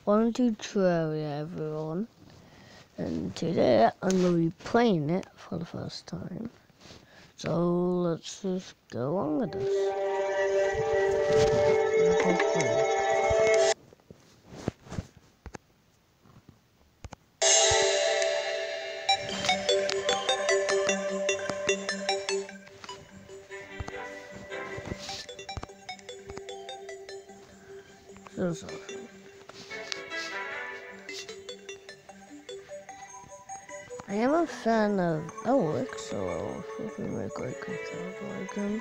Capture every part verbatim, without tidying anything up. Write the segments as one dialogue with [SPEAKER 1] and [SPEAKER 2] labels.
[SPEAKER 1] Welcome to Terraria, everyone, and today I'm going to be playing it for the first time, so let's just go on with this. So sorry. I am a fan of Alex, so if we make like a character like him.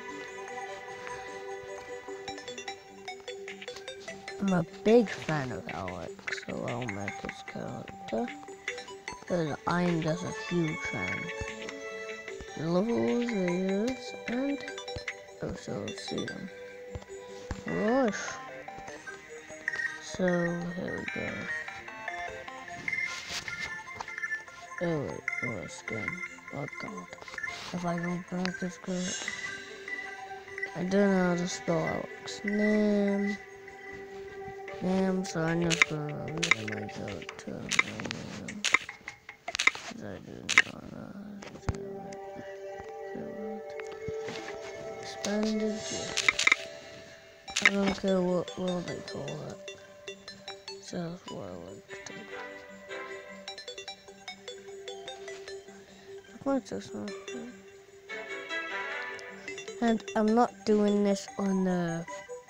[SPEAKER 1] I'm a big fan of Alex, so I'll make his character. Because I'm just a huge fan. Levels is, and oh, so see them. Gosh. So here we go. Oh wait, oh skin. Oh god. If I don't pronounce this correct. I don't know how to spell Alex name. Name, so I'm just gonna name my character my name. Cause I do not know how to do it. Expanded, yeah. I don't care what what they call it. Just what I like to do. What's this one? And I'm not doing this on the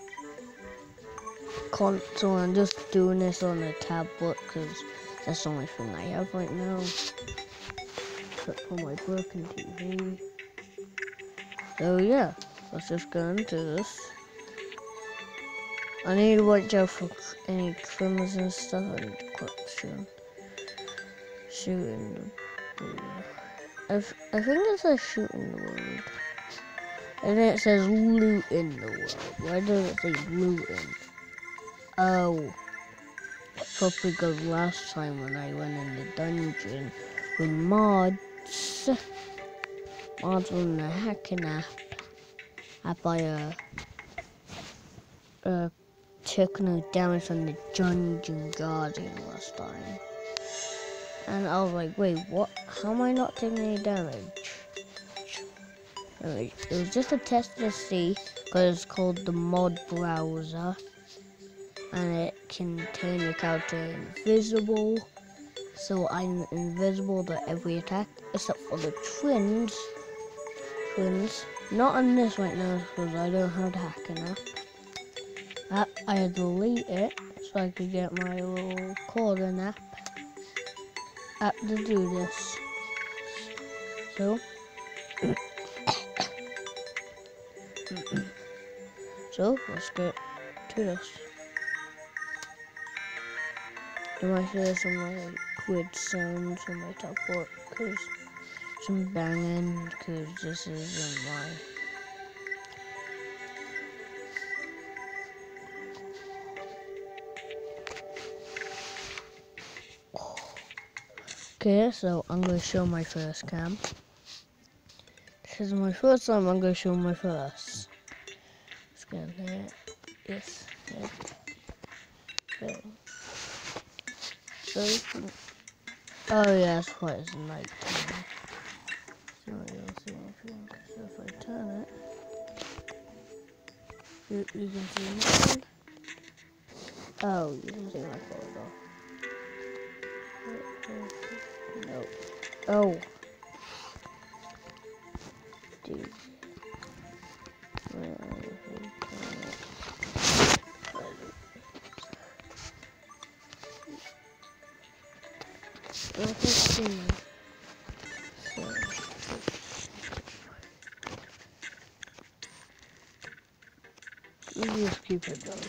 [SPEAKER 1] console, I'm just doing this on a tablet because that's the only thing I have right now. Except for my broken T V. So yeah, let's just go into this. I need to watch out for any trimmers and stuff. I need to quit soon. Shooting the blue. I, f I think it says shoot in the world. And then it says loot in the world. Why does it say loot in? Oh. Probably because last time when I went in the dungeon with mods. Mods on the hacking app. I buy a, a took no damage from the dungeon guardian last time. And I was like, wait, what? How am I not taking any damage? Anyway, it was just a test to see, because it's called the mod browser. And it can turn your character invisible. So I'm invisible to every attack, except for the twins. Twins. Not on this right now, because I don't have the hacking app. App, I delete it, so I could get my little cordon app. App to do this. So. So, let's get to this. You might hear some like weird sounds on my tablet, because some banging, because this isn't my. Okay, so I'm going to show my first cam. This is my first time I'm going to show my first. Let's get in there. Yes. Yes. Okay. So, oh yeah, that's why it's night time. So you'll see anything. So if I turn it, you, you can see nothing. Oh, you can see my photo. No. Oh. Dude. Let's see. So. You just keep it going.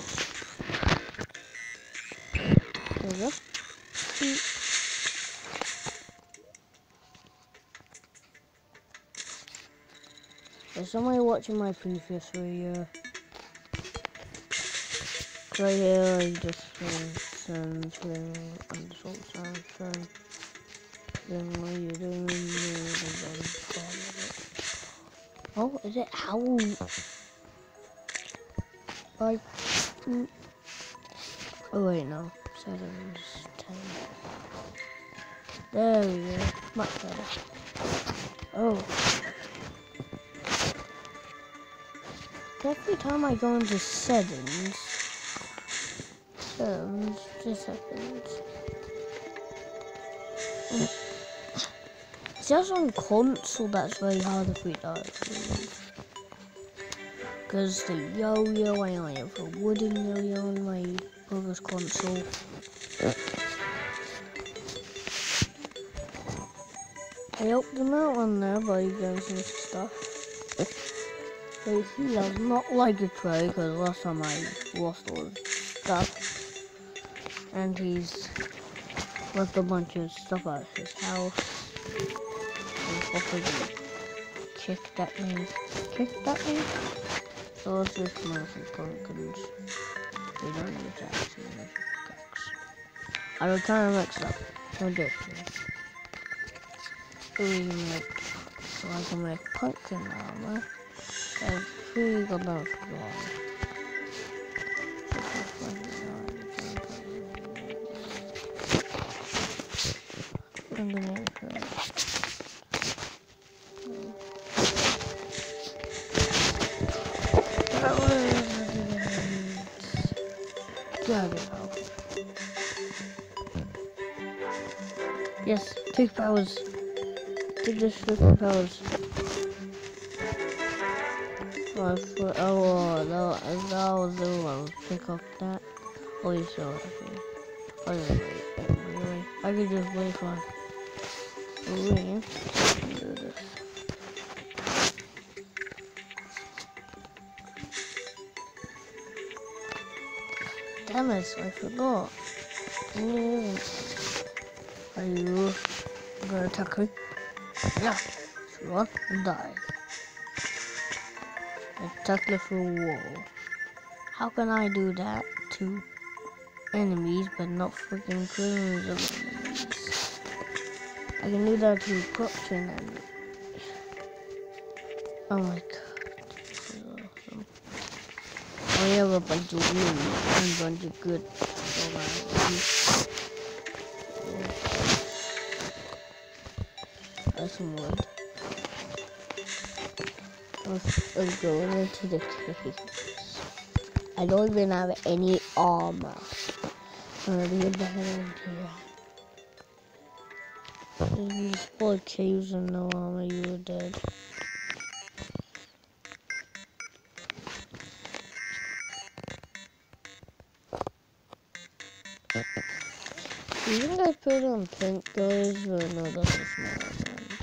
[SPEAKER 1] There we go. There's somebody watching my previous video. Right here, I just send thing underscore sound friend. Then what are you doing? Oh, is it owl? Like, mm, Oh wait, no. Settings, ten. There we go. Much better. Oh. Every time I go into settings, settings, just happens. It's just on console that's very hard to figure out. Because the yo-yo, I only have a wooden yo-yo on my brother's console. I helped him out on there by getting some stuff. But he does not like a tray because last time I lost all his stuff. And he's left a bunch of stuff out of his house. And probably kicked at me. Kicked at me? So let's just smell some pumpkins. We don't need to actually make cakes. I was kind of mixed up. Don't do it to me. So we can make, so I can make pumpkin armor. That's pretty good enough for long. I'm gonna make it. Dragon power. Yes, take powers. Take the super powers. Oh, I thought, oh, that, that was the one. Pick up that. Oh, you so happy. Oh, yeah, wait, wait, wait. I could just wait for rain. Do this. Damn it, I forgot. Mm. Are you gonna attack me? Yeah. Run and die. Attack the full wall. How can I do that to enemies but not freaking clones of enemies? I can do that to corruption enemies. Oh my god. This is awesome. I have a bunch of wood and a bunch of good. That's some wood. Let's, let's go into the caves. I don't even have any armor. I'm gonna be back into here. If you explored caves and no armor, you were dead. Do you think I put on pink guys? Or no, that's a small one.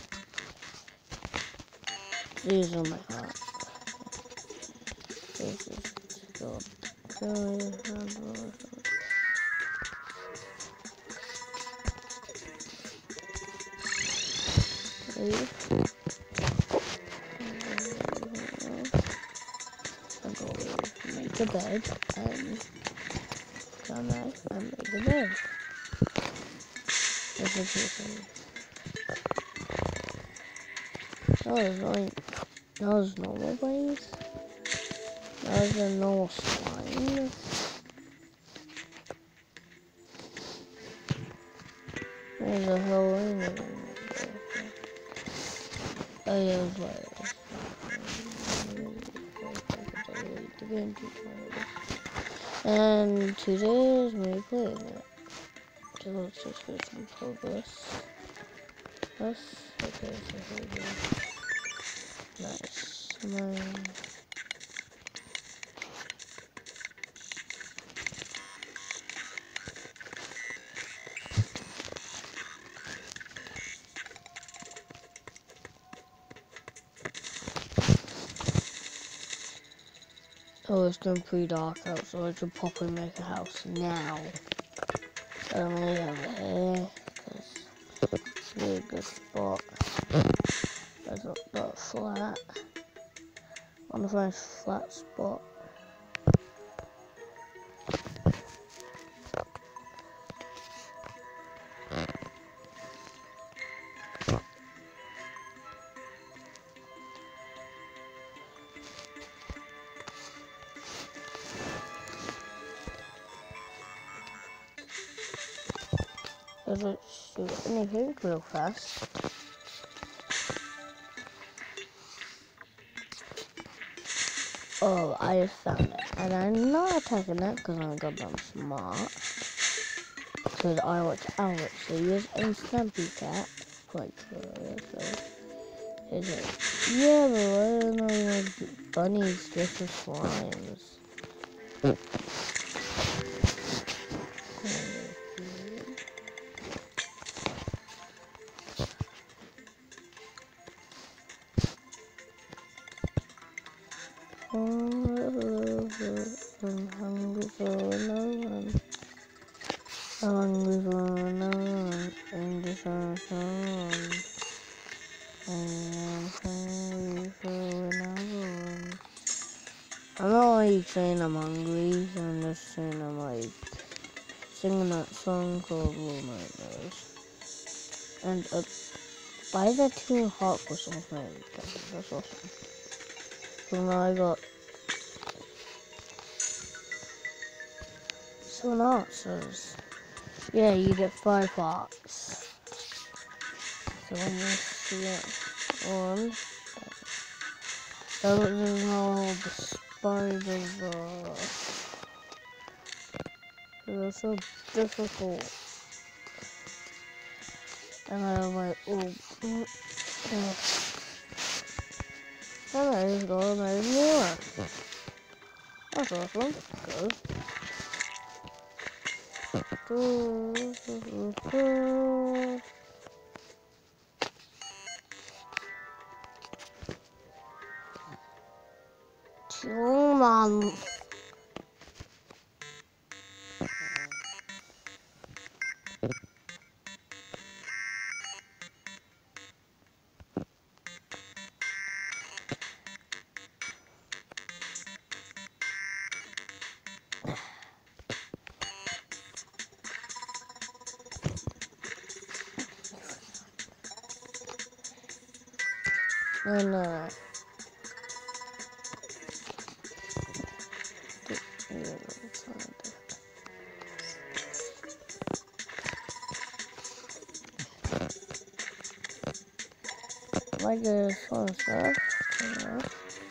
[SPEAKER 1] These are my heart. This is good. I'm going to make a bed and come out and make a bed. This is something. That was only, that was normal bodies. That was a normal slime. There's a whole thing. Oh yeah, it was like and today is me playing it. So let's just go some progress. Yes, okay, so here we go. Nice. Nine. Oh, it's getting pretty dark out, so I should probably make a house now. I'm gonna go over here, because it's a really good spot. There's not that flat. On the first flat spot. doesn't shoot anything real fast. Oh, I just found it. And I'm not attacking it because I'm goddamn smart. Because I watch Alex series and Snappy Cat. Like, uh, so. Is it? Yeah, but I don't know, like, bunnies just as slimes. I'm hungry for no one. I'm hungry for no one. I'm just on someone. I'm hungry for another one. I'm not like saying I'm hungry, I'm just saying I'm like singing that song called Little Nightmares. And uh, why is that too hot for something? That's awesome. So now I got so now it says, yeah, you get five hearts. So let me see it. One. I don't know how the spiders are. They're so difficult. And I'm like, oh, mm, oh. And I just got another new one. That's awesome. Go. Two months. And uh, like this fun stuff, you know.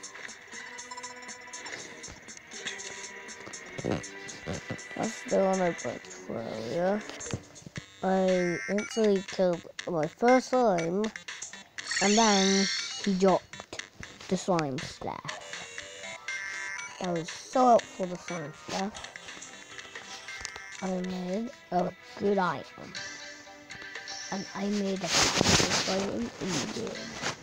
[SPEAKER 1] That's the one I played earlier. I instantly killed my first slime, and then he dropped the slime staff. That was so helpful, the slime staff. I made a good item. And I made a powerful item indeed.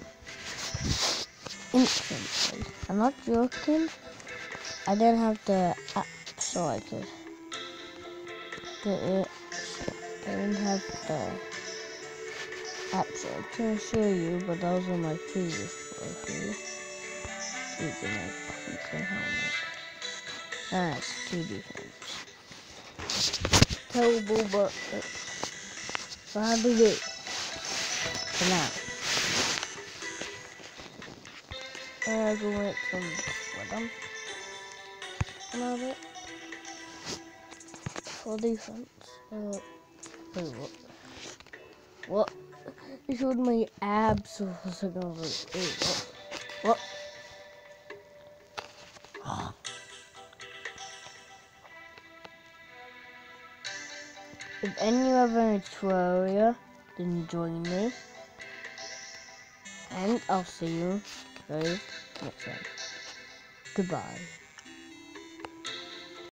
[SPEAKER 1] Instantly. I'm not joking. I didn't have the app so I could get it. I didn't have the app so I couldn't show you, but that was on my previous playthrough. You can like pink helmet. That's two defense. Terrible, but so how do we do for now? And I go with some rhythm. Another for defense. Uh, wait, what? What? You showed my abs for a second. I was like, wait, what? What? If any of you are in Terraria, then join me. And I'll see you guys next time. Goodbye.